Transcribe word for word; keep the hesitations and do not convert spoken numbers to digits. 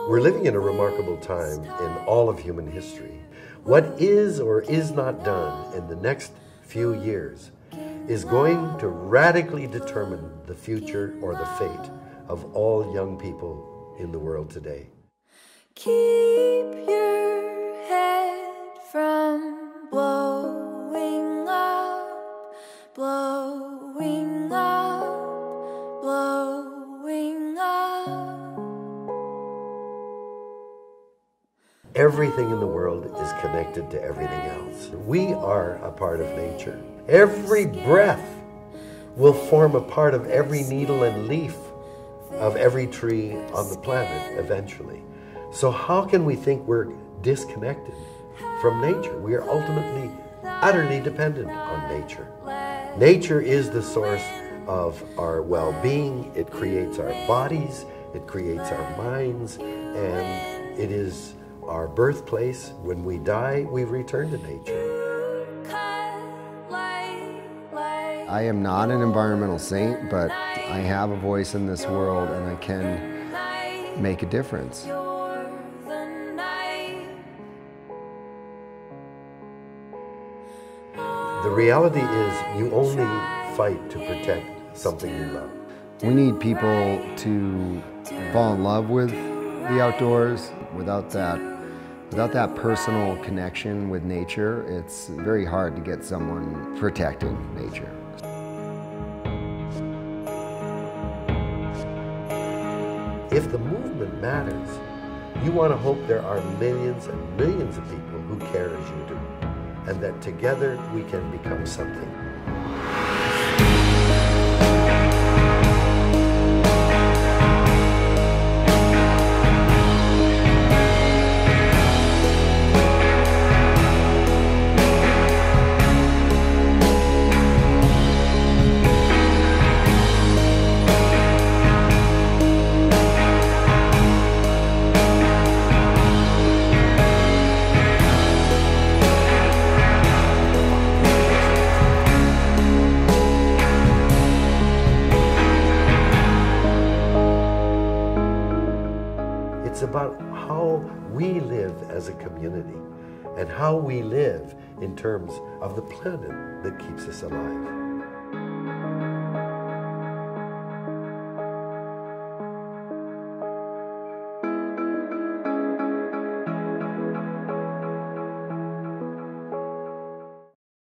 We're living in a remarkable time in all of human history. What is or is not done in the next few years is going to radically determine the future or the fate of all young people in the world today. Keep your head from blowing up, blowing up, blowing up. Everything in the world is connected to everything else. We are a part of nature. Every breath will form a part of every needle and leaf of every tree on the planet eventually. So how can we think we're disconnected from nature? We are ultimately utterly dependent on nature. Nature is the source of our well-being. It creates our bodies, it creates our minds, and it is our birthplace. When we die, we return to nature. I am not an environmental saint, but I have a voice in this world and I can make a difference. The reality is you only fight to protect something you love. We need people to fall in love with the outdoors. Without that, without that personal connection with nature, it's very hard to get someone protecting nature. If the movement matters, you want to hope there are millions and millions of people who care as you do, and that together we can become something. It's about how we live as a community and how we live in terms of the planet that keeps us alive.